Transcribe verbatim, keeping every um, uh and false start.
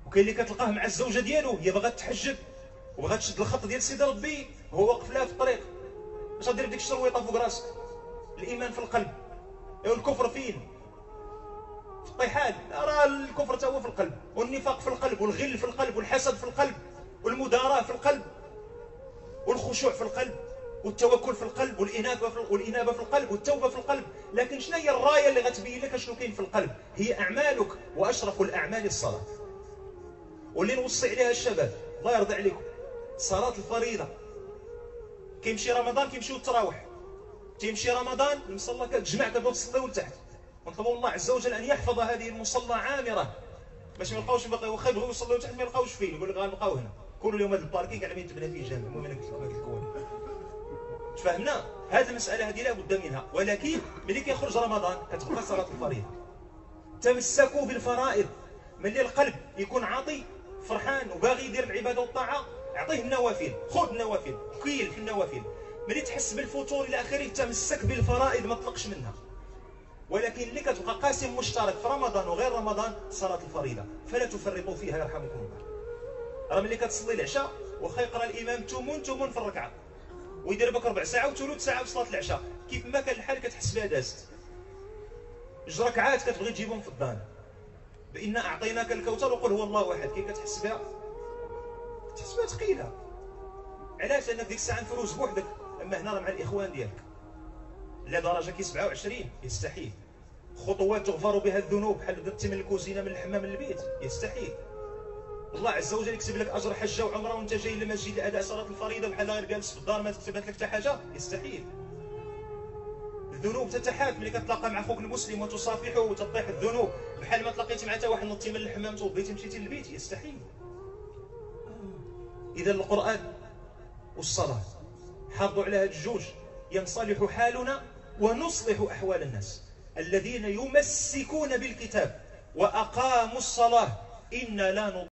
وكاين اللي كتلقاه مع الزوجه ديالو هي باغا تحجب وبغا تشد الخط ديال سيدي ربي، هو واقف لها في الطريق. اش غدير بديك الشرويطه فوق راسك؟ الايمان في القلب. ايوا الكفر فين؟ في الطيحان. راه الكفر تا هو في القلب، والنفاق في القلب، والغل في القلب، والحسد في القلب، والمداراة في القلب، والخشوع في القلب، والتوكل في القلب، والإنابة في والإنابة في القلب، والتوبة في القلب. لكن شنو هي الراية اللي غتبين لك شنو كاين في القلب؟ هي أعمالك، وأشرف الأعمال الصلاة. واللي نوصي عليها الشباب الله يرضى عليكم، صلاة الفريضة. كيمشي رمضان كيمشيو التراوح، تيمشي رمضان المصلى كتجمع كتبقاو تصليو لتحت. ونطلبوا الله عز وجل أن يحفظ هذه المصلى عامرة باش ما يلقاوش باقي، واخا يبغيو يصليو تحت ما يلقاوش فين، يقول لك غنبقاو هنا. كل اليوم هذا الباركينغ على مين تبنى فيه جامع، المهم انا قلت لكم هذه الكون. تفهمنا؟ هذه المسألة هذه لا بد منها، ولكن ملي كيخرج رمضان كتبقى صلاة الفريضة. تمسكوا بالفرائض. ملي القلب يكون عاطي فرحان وباغي يدير العبادة والطاعة، اعطيه النوافل، خذ النوافل، كيل في النوافل. ملي تحس بالفتور إلى آخره تمسك بالفرائض ما تطلقش منها. ولكن اللي كتبقى قاسم مشترك في رمضان وغير رمضان صلاة الفريضة، فلا تفرطوا فيها يرحمكم الله. راه ملي كتصلي العشاء واخا يقرا الامام تمون تمون في الركعه ويدير بك ربع ساعه وثلث ساعه في صلاه العشاء، كيف ما كان الحال كتحس بها دازت. جوج ركعات كتبغي تجيبهم في الدار، بان اعطيناك الكوثر وقل هو الله احد، كي كتحس بها كتحس بها ثقيله. علاش؟ لانك ديك الساعه مفروز بوحدك، اما هنا راه مع الاخوان ديالك. لا درجه كي سبعة وعشرين يستحيل. خطوات تغفر بها الذنوب بحال بدات من الكوزينه من الحمام من البيت يستحيل. الله عز وجل يكتب لك اجر حجه وعمره وانت جاي للمسجد لاداء صلاه الفريضه بحال غير جالس في الدار ما تكتبت لك حتى حاجه يستحيل. الذنوب تتحاك ملي كتلاقى مع اخوك المسلم وتصافحه وتطيح الذنوب بحال ما تلاقيتي مع حتى واحد نطي من الحمام توضيتي مشيتي للبيت يستحيل. اذا القران والصلاه حافظوا على هاد الجوج ينصلح حالنا ونصلح احوال الناس. الذين يمسكون بالكتاب واقاموا الصلاه انا لا نضيع